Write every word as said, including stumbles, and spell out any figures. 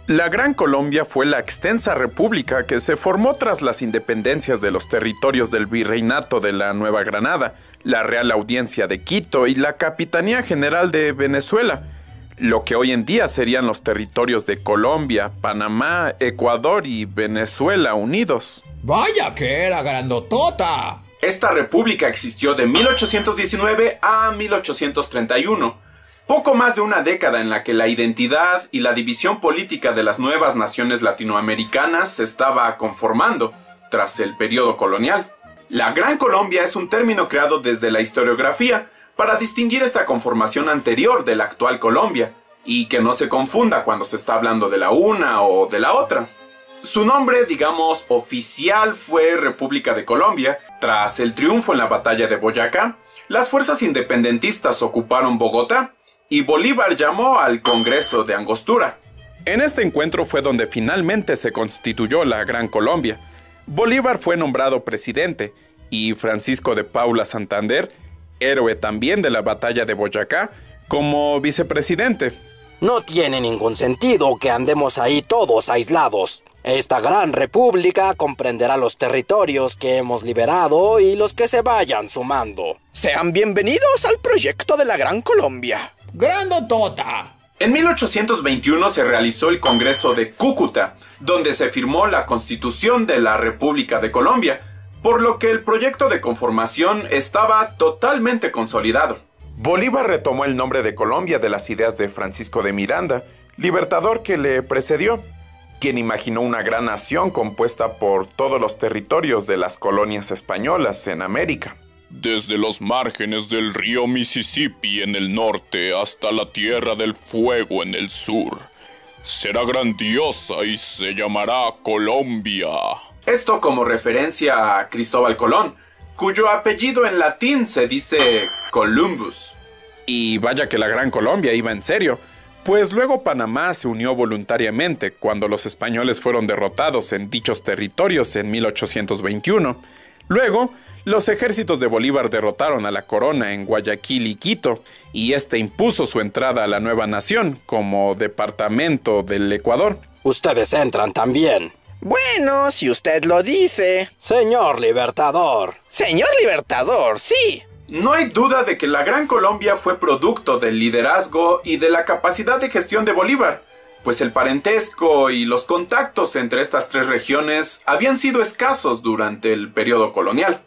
La Gran Colombia fue la extensa república que se formó tras las independencias de los territorios del Virreinato de la Nueva Granada, la Real Audiencia de Quito y la Capitanía General de Venezuela, lo que hoy en día serían los territorios de Colombia, Panamá, Ecuador y Venezuela unidos. ¡Vaya que era grandotota! Esta república existió de mil ochocientos diecinueve a mil ochocientos treinta y uno, poco más de una década en la que la identidad y la división política de las nuevas naciones latinoamericanas se estaba conformando tras el periodo colonial. La Gran Colombia es un término creado desde la historiografía para distinguir esta conformación anterior de la actual Colombia y que no se confunda cuando se está hablando de la una o de la otra. Su nombre, digamos, oficial fue República de Colombia. Tras el triunfo en la batalla de Boyacá, las fuerzas independentistas ocuparon Bogotá y Bolívar llamó al Congreso de Angostura. En este encuentro fue donde finalmente se constituyó la Gran Colombia. Bolívar fue nombrado presidente y Francisco de Paula Santander, héroe también de la batalla de Boyacá, como vicepresidente. No tiene ningún sentido que andemos ahí todos aislados. Esta gran república comprenderá los territorios que hemos liberado y los que se vayan sumando. Sean bienvenidos al proyecto de la Gran Colombia. ¡Grandotota! En mil ochocientos veintiuno se realizó el Congreso de Cúcuta, donde se firmó la Constitución de la República de Colombia, por lo que el proyecto de conformación estaba totalmente consolidado. Bolívar retomó el nombre de Colombia de las ideas de Francisco de Miranda, libertador que le precedió, quien imaginó una gran nación compuesta por todos los territorios de las colonias españolas en América. Desde los márgenes del río Mississippi en el norte hasta la Tierra del Fuego en el sur. Será grandiosa y se llamará Colombia. Esto como referencia a Cristóbal Colón, cuyo apellido en latín se dice Columbus. Y vaya que la Gran Colombia iba en serio, pues luego Panamá se unió voluntariamente cuando los españoles fueron derrotados en dichos territorios en mil ochocientos veintiuno. Luego, los ejércitos de Bolívar derrotaron a la corona en Guayaquil y Quito, y este impuso su entrada a la nueva nación como departamento del Ecuador. Ustedes entran también. Bueno, si usted lo dice. Señor Libertador. Señor Libertador, sí. No hay duda de que la Gran Colombia fue producto del liderazgo y de la capacidad de gestión de Bolívar, pues el parentesco y los contactos entre estas tres regiones habían sido escasos durante el periodo colonial.